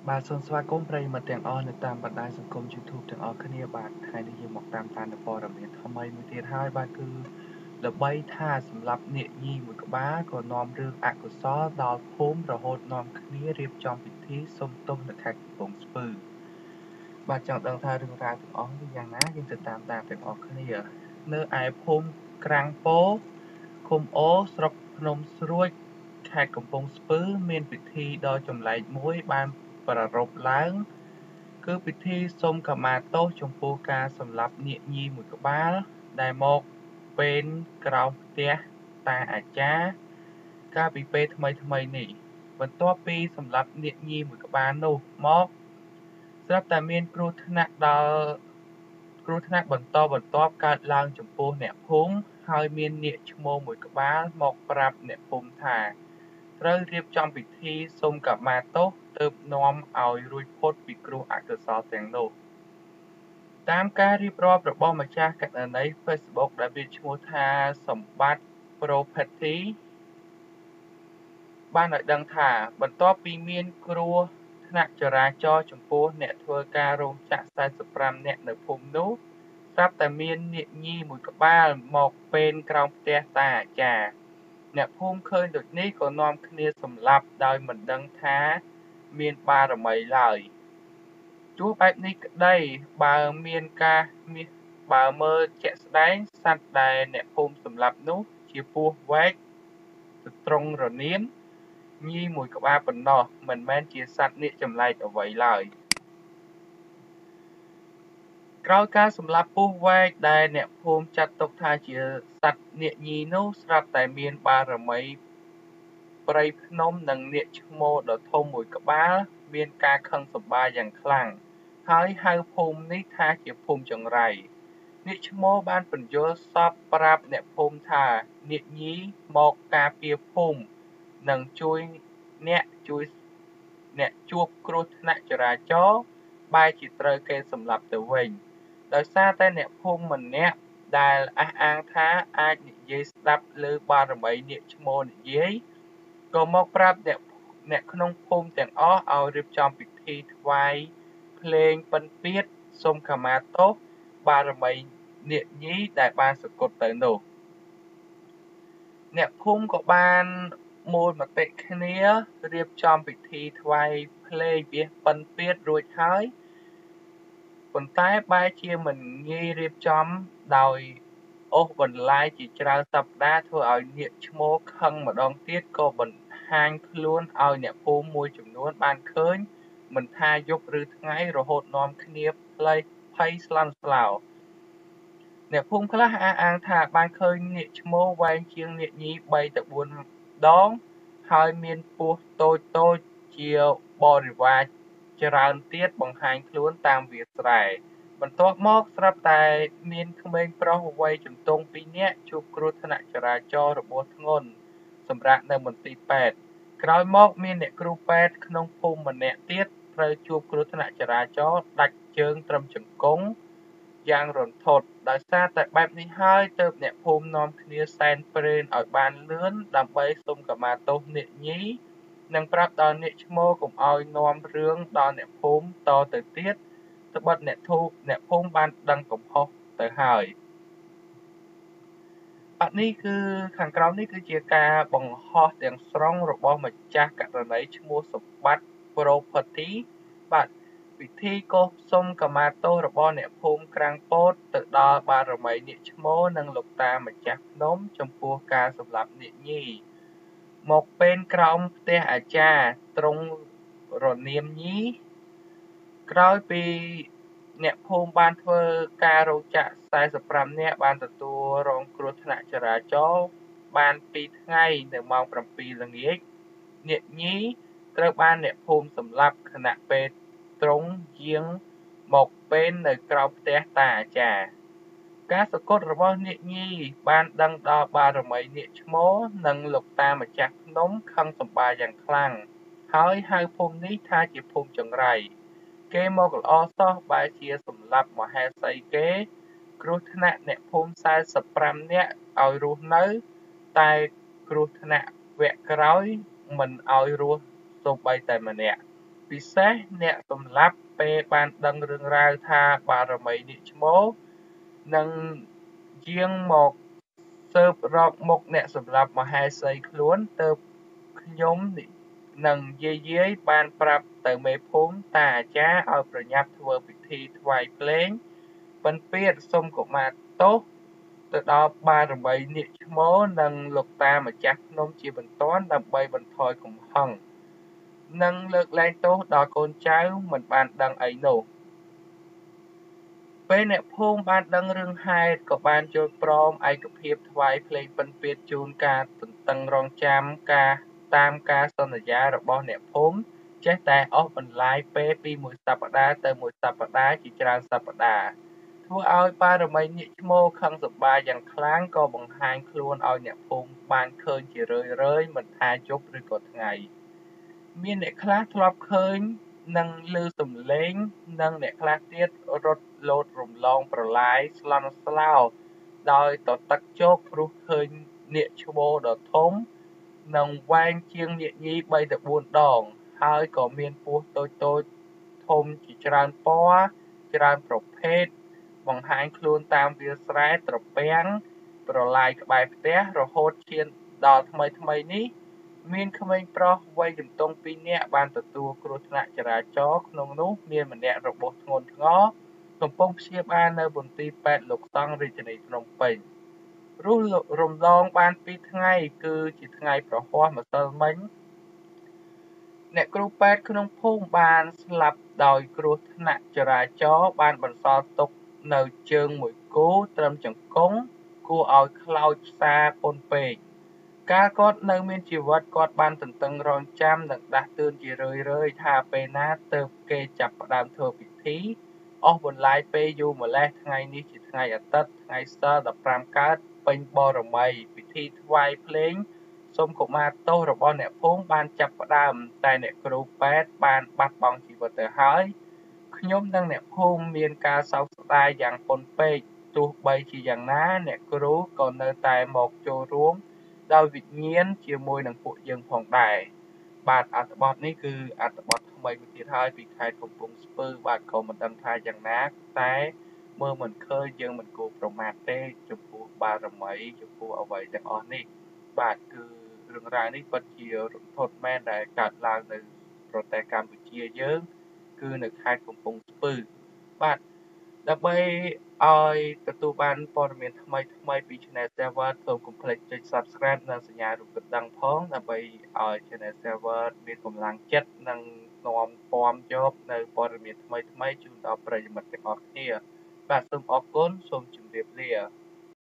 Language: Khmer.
បាទសូមស្វាគមន៍ប្រិយមិត្តទាំងអស់នៅតាមបណ្ដាញសង្គម YouTube ទាំងអស់គ្នាបាទថ្ងៃនេះយើងមកតាមដានព័ត៌មានថ្មីមួយទៀតហើយបាទគឺល្បីថាសម្រាប់នាគញីមួយក្បាលក៏នាំរឿងអកុសលដល់ភូមិរហូតនាំគ្នារៀបចំពិធីសុំទោសនៅខេត្តកំពង់ស្ពឺបាទចង់ដឹងថារឿងរ៉ាវទាំងអស់នេះយ៉ាងណាយើងទៅតាមដានទាំងអស់គ្នានៅឯភូមិក្រាំងពោឃុំអូស្រុកភ្នំស្រួចខេត្តកំពង់ស្ពឺមានពិធីដ៏ចម្លែកមួយបានប្រារព្ធឡើងគឺពិធីសុំខមាទោសចំពោះការសម្លាប់នាគញីមួយក្បាលដែលមកពេលក្រោមផ្ទះតាអាចារ្យកាលពីពេលថ្មីនេះបន្ទាប់ពីសម្លាប់នាគញីមួយក្បាលនោះមកស្រាប់តែមានគ្រោះថ្នាក់បន្តបន្ទាប់កើតឡើងចំពោះអ្នកភូមិហើយមាននាគឈ្មោលមួយក្បាលមកប្រាប់អ្នកភូមិថាត្រូវរៀបចំពិធីសុំខមាទោសទើបនាំឲ្យរួចផុតពីគ្រោះអកុសលទាំងនោះតាមការរៀបរាប់របស់ម្ចាស់គណនី Facebook ដែលមានឈ្មោះថាសម្បត្តិ Property បានឲ្យដឹងថាបន្ទាប់ពីមានគ្រោះថ្នាក់ចរាចរណ៍ចំពោះអ្នកធ្វើការរោងចក្រ45នាក់នៅភូមិនោះស្រាប់តែមាននាគញីមួយក្បាលមកពេនក្រោមផ្ទះតាអាចារ្យអ្នកភូមិឃើញដូចនេះក៏នាំគ្នាសម្លាប់ដោយមិនដឹងថាមានបារមីឡើយទោះបែបនេះក្តីបើមើលជាក់ស្ដែងសត្វដែលអ្នកភូមិសម្លាប់នោះជាពស់វែកទ្រង់រនាមញីមួយក្បាលប៉ុណ្ណោះមិនមែនជាសត្វនាគចម្លែកអ្វីឡើយក្រោយការសម្លាប់ពស់វែកដែលអ្នកភូមិចាត់ទុកថាជាសត្វនាគញីនោះស្រាប់តែមានបារមីព្រៃភ្នំនិងនាគឈ្មោលដ៏ធំមួយក្បាលមានការខឹងសម្បារយ៉ាងខ្លាំងហើយហៅភូមិនេះថាជាភូមិចង្រៃនាគឈ្មោលបានពន្យល់សពប្រាប់អ្នកភូមិថានាគញីមកការពារភូមិនិងជួយអ្នកជួបគ្រោះថ្នាក់ចរាចរណ៍បែរជាត្រូវគេសម្លាប់ទៅវិញដោយសារតែអ្នកភូមិម្នាក់ដែលអះអាងថាអាចនិយាយស្ដាប់ឮបារមីនាគឈ្មោលនិយាយក៏មកប្រាប់អ្នកក្នុងភូមិទាំងអស់ឲ្យរៀបចំពិធីថ្វាយភ្លេងពិណពាទ្យសុំខមាទោសបារមីនាគញីដែលបានសគត់ទៅនោះអ្នកភូមិក៏បានមូលមតិគ្នារៀបចំពិធីថ្វាយភ្លេងពិណពាទ្យរួចហើយប៉ុន្តែបែរជាមិនងាយរៀបចំដោយអូសបន្លាយជាច្រើនសប្តាហ៍ធ្វើឲ្យនាគឈ្មោលខឹងម្ដងទៀតក៏បង្ហាញខ្លួនឲ្យអ្នកភូមិមួយចំនួនបានឃើញមិនថាយប់ឬថ្ងៃរហូតនាំគ្នាភ័យស្លន់ស្លោអ្នកភូមិខ្លះអះអាងថាបានឃើញនាគឈ្មោលវែងជាងនាគញី3ទៅ4ដងហើយមានពស់តូចជាបរិវារច្រើនទៀតបង្ហាញខ្លួនតាមវាលស្រែបន្ទាប់មកស្រាប់តែមានក្មេងប្រុសវ័យជំទង់2នាក់ជួបគ្រោះថ្នាក់ចរាចរណ៍របួសធ្ងន់សម្រាប់នៅមន្ទីរពេទ្យក្រោយមកមានអ្នកគ្រូពេទ្យក្នុងភូមិម្នាក់ទៀតត្រូវជួបគ្រោះថ្នាក់ចរាចរណ៍ដាច់ជើងត្រឹមជង្គង់យ៉ាងរន្ធត់ដោយសារតែបែបនេះហើយទើបអ្នកភូមិនាំគ្នាសែនព្រេនឲ្យបានលឿនដើម្បីសុំខមាទោសនាគញីនិងប្រាប់ដល់នាគឈ្មោលកុំឲ្យនាំរឿងដល់អ្នកភូមិតទៅទៀតត្បិតអ្នកភូមិបានដឹងកំហុសទៅហើយនេះគឺខាងក្រោមនេះគឺជាការបង្ហោះទាំងស្រុងរបស់ម្ចាស់ករណីឈ្មោះសម្បត្តិ Property បាទពិធីកោសសុំខមាទោសរបស់អ្នកភូមិក្រាំងពោតទៅដល់បារមីនាគឈ្មោលនិងលោកតាម្ចាស់ភ្នំចំពោះការសម្លាប់នាគញីមកពេលក្រោមផ្ទះអាចារ្យទ្រង់រនាមញីក្រោយពីអ្នកភូមិបានធ្វើការរោងចក្រ45នាក់បានទទួលរងគ្រោះថ្នាក់ចរាចរណ៍បាន2ថ្ងៃនៅម៉ោង7ល្ងាចនាគញីត្រូវបានអ្នកភូមិសម្លាប់ខណៈពេលទ្រង់យាងមកពេលនៅក្រោមផ្ទះតាអាចារ្យការសគត់របស់នាគញីបានដឹងដល់បារមីនាគឈ្មោលនិងលោកតាម្ចាស់ភ្នំខឹងសម្បារយ៉ាងខ្លាំងហើយហៅភូមិនេះថាជាភូមិចង្រៃគេមកល្អសោះបែរជាសម្លាប់មហេសីគេគ្រោះថ្នាក់អ្នកភូមិ45នាក់ឲ្យរស់នៅតែគ្រោះថ្នាក់វគ្គក្រោយមិនឲ្យរស់សូម្បីតែម្នាក់ពិសេសអ្នកសម្លាប់ពេលបានដឹងរឿងរ៉ាវថាបារមីនាគឈ្មោលនឹងយាងមកស៊ើបរកមុខអ្នកសម្លាប់មហេសីខ្លួនទើបខ្ញុំនិងយាយបានប្រាប់ទៅមេភូមិតាអាចារ្យឲ្យប្រញាប់ធ្វើពិធីថ្វាយភ្លេងពិណពាទ្យសុំកុមារទោសទៅដល់បារមីនាគឈ្មោលនិងលោកតាម្ចាស់ភ្នំជាបន្ទាន់ដើម្បីបន្ថយកំហឹងនិងលើកលែងទោសដល់កូនចៅមិនបានដឹងអីនោះពេលអ្នកភូមិបានដឹងរឿងហេតុក៏បានយល់ព្រមឯកភាពថ្វាយភ្លេងពិណពាទ្យជូនការទន្ទឹងរង់ចាំតាមការសន្យារបស់អ្នកភូមិចេះតែអស់បន្លាយពេលពីមួយសប្តាហ៍ទៅមួយសប្តាហ៍ជាច្រើនសប្តាហ៍ធ្វើឲ្យបារមីនាគឈ្មោលខឹងសម្បារយ៉ាងខ្លាំងក៏បង្ហាញខ្លួនឲ្យអ្នកភូមិបានឃើញជារឿយៗមិនថាយប់ឬក៏ថ្ងៃមានអ្នកខ្លះធ្លាប់ឃើញនិងឮសំឡេងនិងអ្នកខ្លះទៀតរត់លោតរំលងប្រឡាយស្លន់ស្លោដោយទទឹកជោកព្រោះឃើញនាគឈ្មោលដ៏ធំនិងវែងជាងនាគញី 3 ទៅ 4 ដងហើយក៏មានពស់តូចៗធំជាច្រើនពណ៌ច្រើនប្រភេទបង្ហាញខ្លួនតាមវាលស្រែត្រពាំងប្រឡាយក្បែរផ្ទះរហូតឈានដល់ថ្មីនេះមានក្មេងប្រុសវ័យជំទង់2នាក់បានទទួលគ្រោះថ្នាក់ចរាចរណ៍ក្នុងនោះមានម្នាក់របួសធ្ងន់ធ្ងរកំពុងព្យាបាលនៅមន្ទីរពេទ្យលោកសង្ឃរាជធានីភ្នំពេញរស់រំលងបាន2ថ្ងៃគឺជាថ្ងៃប្រហ័សម្សិលមិញអ្នកគ្រូពេទ្យក្នុងភូមិបានស្លាប់ដោយគ្រោះថ្នាក់ចរាចរណ៍បានបន្សល់ទុកនៅជើងមួយគូត្រឹមជង្គង់គួរឲ្យខ្លោចផ្សាពន់ពេកកាលគាត់នៅមានជីវិតគាត់បានទន្ទឹងរង់ចាំនិងដាស់តឿនជារឿយៗថាពេលណាទើបគេចាប់ផ្ដើមធ្វើពិធីអស់បន្លាយពេលយូរម្ល៉េះថ្ងៃនេះជាថ្ងៃអាទិត្យថ្ងៃសីល15កើតពេញបរមីពិធីថ្វាយភ្លេងសូមកុមារទោសរបស់អ្នកភូមិបានចាប់ផ្ដើមតែអ្នកគ្រូពេទ្យបានបាត់បង់ជីវិតទៅហើយខ្ញុំនិងអ្នកភូមិមានការសោកស្ដាយយ៉ាងពន់ពេកទោះបីជាយ៉ាងណាអ្នកគ្រូក៏នៅតែមកចូលរួមដោយវិញ្ញាណជាមួយនឹងពួកយើងផងដែរបាទអត្ថបទនេះគឺអត្ថបទថ្មីមួយទៀតហើយពីខេត្តកំពង់ស្ពឺបាទក៏មិនដឹងថាយ៉ាងណាតែមើលមិនឃើញយើងមិនគួរប្រមាថទេចំពោះបារមីចំពោះអ្វីទាំងអស់នេះបាទគឺរឿងរ៉ាវនេះពិតជារន្ធត់មែនដែលកើតឡើងនៅប្រទេសកម្ពុជាយើងគឺនៅខេត្តកំពង់ស្ពឺបាទដើម្បីឲ្យទទួលបានព័ត៌មានថ្មីពី Channel Server សូមកុំភ្លេចចុច Subscribe និងសញ្ញារូបកណ្ដឹងផងដើម្បីឲ្យ Channel Server មានកម្លាំងចិត្តនិងនាំពាំយកនៅព័ត៌មានថ្មីជូនដល់ប្រិយមិត្តទាំងអស់គ្នាបាទសូមអរគុណសូមជម្រាបលា